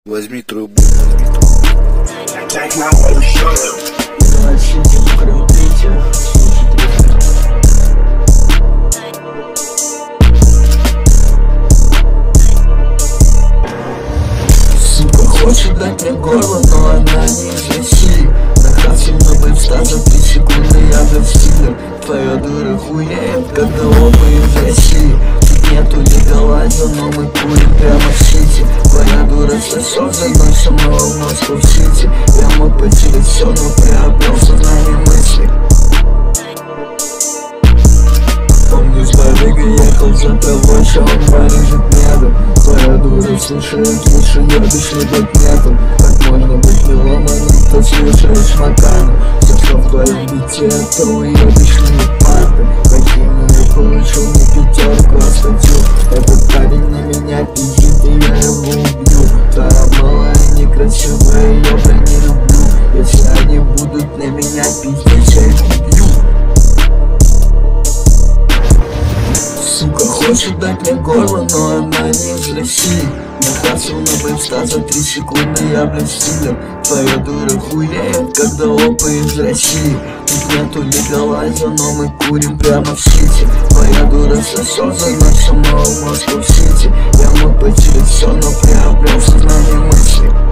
Возьми трубу, возьми трубу. Сука хочет дать мне горло, но она не из России. Нахаться много и встать за 3 секунды, я в стиле. Твоя дура хуеет, когда оба из России. Тут нету легалайза, но мы курим прямо в сити. Твоя дура сосет, заносим его в Москву-Сити. Я мог потерять все, но приобрел сознание мысли. Помню, с побега ехал за тобой, что он порежет медом. Твоя дура слушает, лучше едешь, либо нету. Как можно быть меломаном, ты слушаешь Макану. Все, что в твоем бите, то уедешь не парты. Какими получил не 5, а статью. Этот парень на меня пиздит, и я его убью. Твоя малая некрасивая, я прям не люблю. Если они будут на меня пиздеть, я их убью. Сука хочет дать мне горло, но она не из России. Нахасил на бэйвста за 3 секунды, я блядь в стиле. Твоя дура хуеет, когда опа из России. Тут нету легалайза, но мы курим прямо в сити. Твоя дура сосет, заносим его в Москву-Сити. Я мог потерять все, но приобрел сознание мысли.